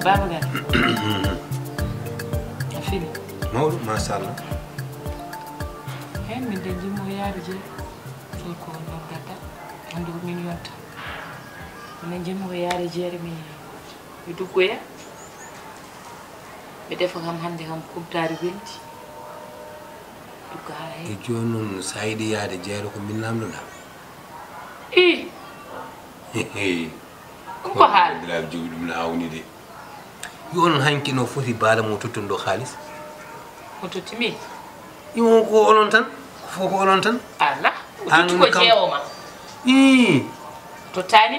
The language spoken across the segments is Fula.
baba gan afini mawdu ma sha Allah hen min de jimo yaari je ko no gata andu min yonta min jimo yaari je mi duggoya mi defa kam hande kam kubtaari welti dugga ha e jonon saydi yaade jeero ko min namdoda ko haal dira jogdum na awni de yon hanki no foti baala mo tuttundo xaalis ko tuttimi yo ko onon tan foko onon tan alla tuttu ko jeewoma to tani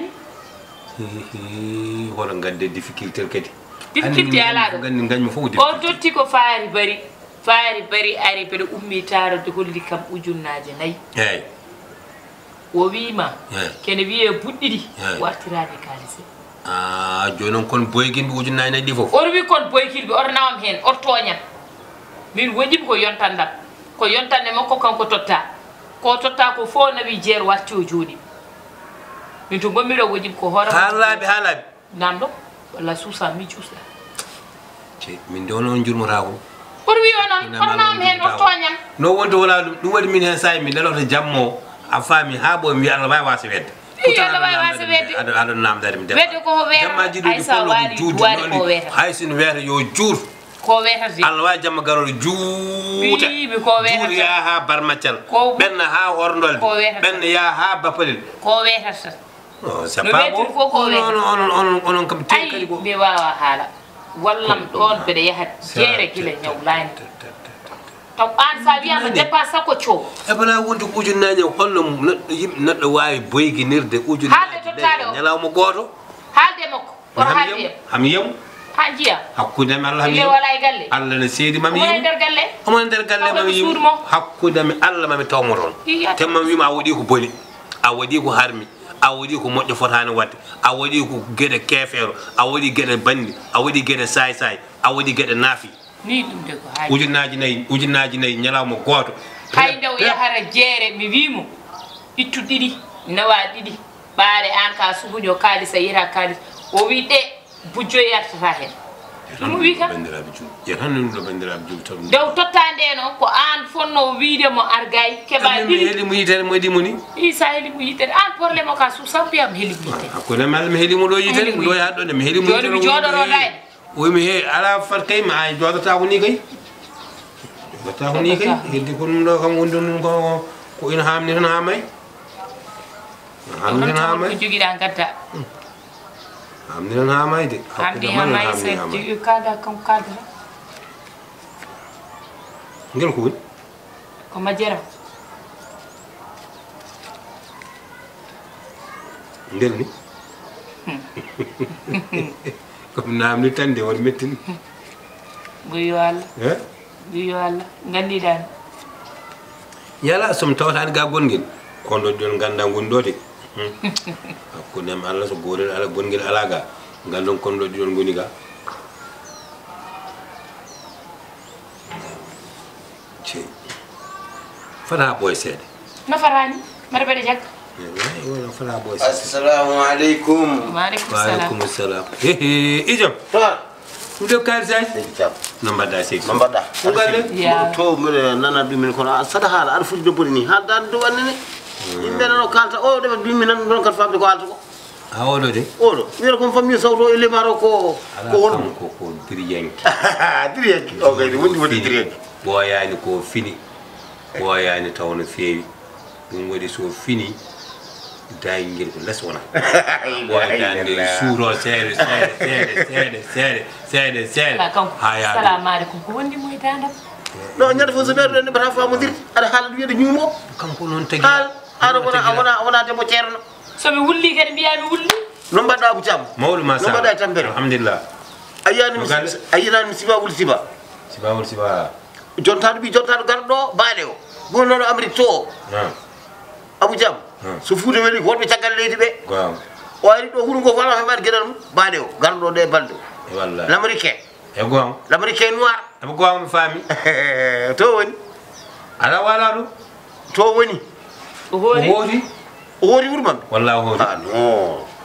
wala gadde difficulté kadi difficulté ala do gandi gañmi fof o dotti ko faari bari ari be ummi taro de holli kam ujunnaje nayi eyi o wiima kene wiye buddidi wartirade kalise jonon kon boygin ujunnaje nayi di fof or wi kon boykilbe or nawam hen or toñam min wajib ko yontandam ko yontande makko kanko totta ko fo nawi jeer watti o joodi min to gommiro wajib ko hora halabi namdo walla suusa mi juusa min do non jurmata ko or wi onon nam hen o toñam no wonto wala dum wadi min hen say mi daloto jammo a fami ha bo mi Allah bay wasi wedde adon namdare mi wedde ko weera jammaji do ko weera haysin weera yo jur ko weera Allah way jamma garol juuta ko weera ya ha barmacal ben ha horndol ben ya ha bapalil ko weera non c'est pas bon on kam tekkali ko be wawa hala wallam don be yahat jere gila nyawlani taw an sa wiama dépassa ko cho e bala wonto ujunnaje holno neddo wawi boyginirde ujunnaje nyalawmo goto halde makko or halde ham yem hajiya hakkude mi Allah mi wala e galle Allah ne seedi mami yem o der galle mami yem hakkude mi Allah mami tawmoton temma wiima wodi ko boni a wodi ko harmi a wodi ko moddo fotani wadde a wodi ko gede kefero a wodi gede bandi a wodi gede say a wodi gede nafi ni dum de ko haji ujunnaji nayi nyalawmo goto hay ndew yahara jeere mi wiimo ittu didi nawa didi baare an ka subuño kalisa yira kalis o wi de bujjo yartata hen dum wi ka bandirabe ju yetan do bandirabe ju tan dew tottande no ko an fonno wiide mo argay keba didi heli mu yitere mo di moni isa heli mu yitere an problème o ka su sampiyam heli mu yitere ko ne mal mi heli mu do yitere do ya do ne mi heli mu yitere mi jodoro dai o mi he ala fat kay ma ay jodata ko ni kay jodata ko ni kay heddi ko dum do kam wondon ko ina hamni tan hamay hamni tan hamay ko jogi dan gatta hamni tan hamay de hamni hamay se jogi kada kam kada ngel ko woni ko majjera ngel ni comme namni tande won mettini buyo Allah buyo Allah ngandi dan yala som tawtani ga gongel kondo don ganda gondode ko nem Allah so gorel ala gongel alaga ngandon kondo don goni ga ci fana boy sede na farani mara bede jak wala fana boy assalamu alaikum wa alaikum assalam ijam Udah kalsai. Nomor dah sih. Nomor dah. Enggak ya. To mere nana bimin kono sada hala arfu de borini ha dan do wanne. Imbe no kanta o de bimin nan don kat fabde ko alto ko. Odo de. Odo. Wira kon fammi sawto ele maro ko won ko diriyanki. Diriyanki. O gay woni woni diriyanki. Boyani ko fini. Boyani tawno fewi. Dum wodi so fini. Daingel ko leswona. Boyani suro sere. Haya. Assalamu alaikum. Ko wondi moy tandam. No nyade fo so berdo ne bata famu dir. Ada hal wiide nyumo. Kanko non tagi. Hal ara wona demo cerno. So mi wulli kadi biya mi wulli. No mbada Abu Jam. Mawlu ma sa. No mbada tambere. Alhamdulillah. Ayana mi siba wul siba. Siba. Jontado gardo baade o. Gono no amri to. Abu Jam. So fuude weli wonbe tagal leydi be. Waaw. O ari do huru go fala he mar gedal baade o gardo de baldo. Wallahi. L'américain. E goam. L'américain noir. E goam fami. To woni. Ala wala do. To woni. O hori wurman. Wallahi hori. Ah no.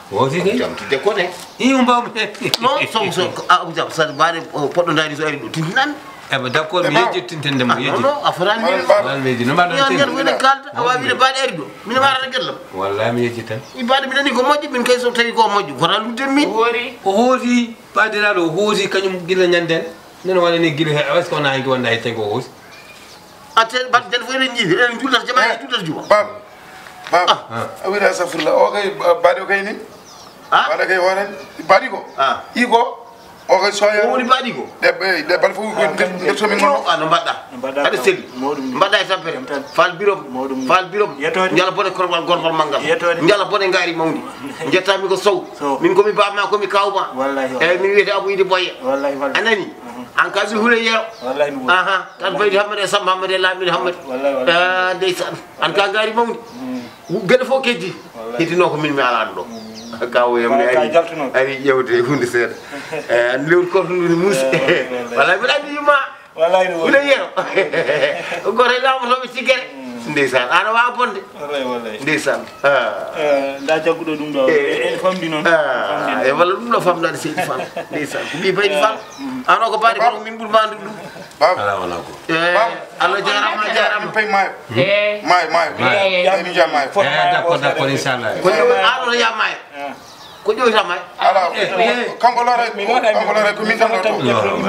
Wosi kay. Jam tidde ko ne. Mbam. Non so Abou Jam sa baade poddo ndari so ari do tinnan. Eba d'accord mi yejjitinte mo yejji. Non afran mi. Wal meji no mbaɗon tan. Yan wona kalta awa wiide baade ari do. Min mara gellam. Wallahi mi yejji tan. Baade mi nani ko moƴƴi min kay so tawi ko moƴƴi fota ludden min. O hooti baadiraɗo o hooti kañum gila ñanden. Nen wala ni gila est ce que wona hanki wonda he tawi ko hooti. Atel baade den fo enen jiifi enen julata jama e julata juma. Bab a wiɗa safirla o kay baɗi o kay ni baɗa kay horen baɗi ko iko o kay soya woni baɗi ko ɗe bal fof nder somin gono no mbaɗɗa haɗa selli mbaɗɗa e tampere fal birom njala bone korwal gorfal manggal njala bone ngaari mawdi jettami ko sow min komi bamma komi kawma eyyi min wiyete Abou Idi Boye anani an ka mi hule yero tan baydi hammade Samba hammade lamiɗo hammade ndeysan an ka ngaari mawdi gueɗe fof keddi heddino ko min mi alano ɗo kawoyamne ari ƴewde hunde seeɗa an lewru kortoduni muusi wallay mbiɗa andi yumma hule yero goto e lamotoɓe ciggere ndeysan ana wawa bonde ndeysan da jagguɗo ɗum ɗo e famdi noon e walla ɗum ɗo famdade seydi Fall ndeysan ko mbi baydi Fall an o ko baɗi kono min ɓuuri mandude ɗum ala wala ko Allah jarama pay mayo mi jam mayo d'accord inchallah ko aɗoto ya mayo ko ƴoyta mayo ala kanko lore ko min tan ɗo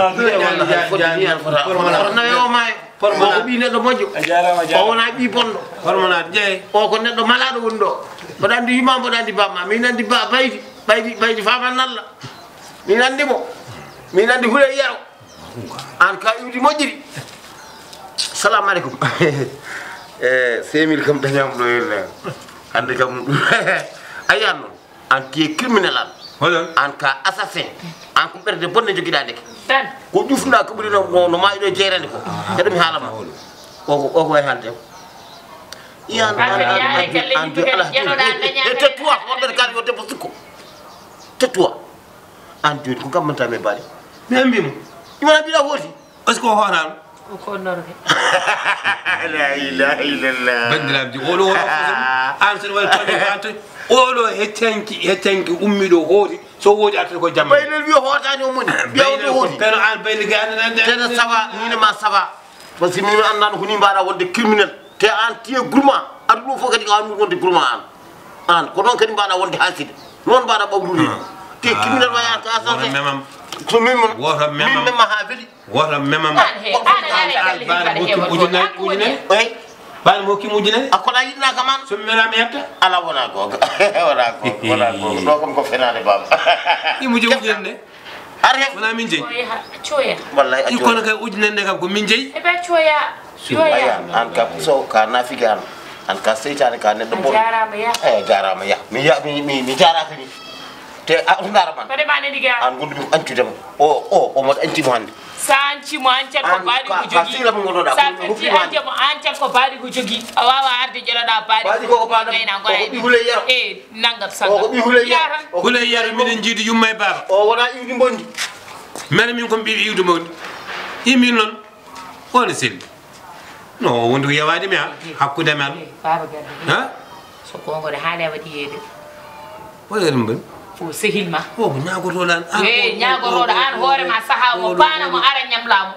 nawe o mayo o ko ɓi neɗɗo moƴƴo o wona ɓi bonɗo hormonade ƴeey o ko neɗɗo malaɗo woni ɗo mboɗa andi yuma mboɗa andi bamma min andi baydi faman nalla min andimo min andi hule yero an ka iwdi moƴƴiri salamu aleykum semil kam dañam ɗo henne hande kam ayan noon an tiye criminel an ka assassin an ko ɓerde bonne joguiɗa ndeke ko ƴufna ko ɓuri no mayiɗo jeerande ko heɗomi haalama o ko way haalde yan tettuwa wonɓete kaali yo debbo sukko tettuwa an joni ko gammantami e baɗe mi ambimo imana mbiɗa hooti est ce que o hoorano ko norbe la ilaha illallah bandiraɓe oɗo an soɗo waɗi toɓe oɗo hettanki ummiɗo hooti so woodi artata ko jamma baylel wi hootani o moni ɓiyawɗo hooti peno an bayli ga tene sava minema sava par ce que min annano ko ni mbaɗa wonde criminel te an tiye gourmand aɗa ɗum fof kadi ko an wonde gourmand an ko ɗon kadi mbaɗa wonde haside noon mbaɗa ɓawlude te criminel waya ka assassin so min memma ha weeli woto memam bani mo kim ujune akoɗa yiɗna kam an somi melama hebta ala wona goga wona goga ɗo kam ko fenade baba imuje ujune nde ar he wona min jeeyi coya wallay a kono kay ujune nde kam ko min jeeyi eɓe coya an ka so ka nafiki an ka seytane ka neɗɗo bon jarama ya mi jaraka ni te a ndara man an gondumi ko ancudema o moɗo ancimo hande sa ancimo ancat ko baɗi ko jogui sa fetti ancemo ancat ko baɗi ko jogui a wawa arde ƴeɗoɗa baɗi ko gayna goya e nangam sangam hule yero miɗen jiidi yumma e baba o wona iwdi bondi mene min komi ɓiɓe iwde mawdi imin noon ono selli no wonde ko yewademi ha hakkude men baba gadda so kongode haale waɗi yeede o yeɗum bon o sehil ma o ko ñagotoɗan e ñagoroɗo an hoorema saaha mo paana mo ara ñamlamo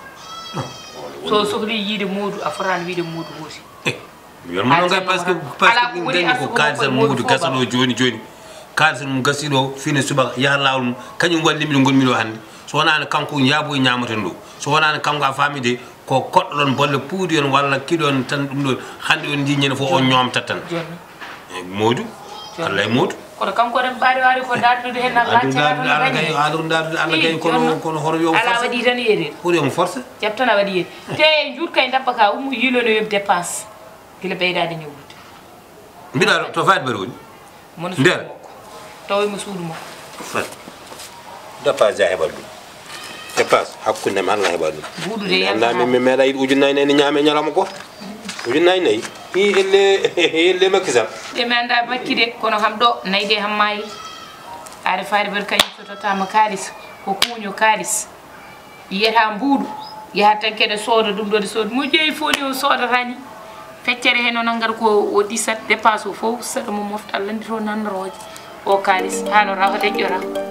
so sohli yiide muudu a fotani wiide muudu hooti mi wiyatma noon kay par ce que dañi ko kalisal muudu gasaɗo joni kalisal mum gasiɗo fine subaka yaha lawol mum kañum wallimi ɗo gonmi ɗo hannde so wonani kanko yaabo e ñamaten ɗo so wonani kanko a famide ko koɗɗo ɗon bolle puudi on walla kiɗo on tan ɗum ɗo hannde on ndi ñande fof o ñomtat tan moodu allah e moodu kono kanko ɗen ɓaari wari ko dardude hen haɗum dardude allah gay kono hono yo ala waɗi tan yeeɗen ɓuuri omo force ƴeftana waɗi yeedi te juut kay dabba ka ummo yilonoyoɓe dépense gila ɓeydade ñawdude mbiɗa to faade mbaɗa woni mono nder tawoymo suudu makko fat dépense ja heɓat ɗum dépense hakkundem allah heɓat ɗum buuɗude andami mi meeɗa yiɗ ujunnayi nayyi ne ñaame ñalawma goto ujunnayi nayyi i elle makki sam ɗe mi anda makki de kono kam ɗo nayyi de ham maayi aɗa faade mbaɗa kañum sototama kalis ko kuuño kalis yiyata mbuuɗu yaha tan keɗe sooda ɗum ɗo de sooda mo jeeyi foni o soodata ni feccere hen o nanngata ko o ɗisat dépense o fof saɗa mo mofta allah ndi to nannoroje o kalis hano raho deƴƴora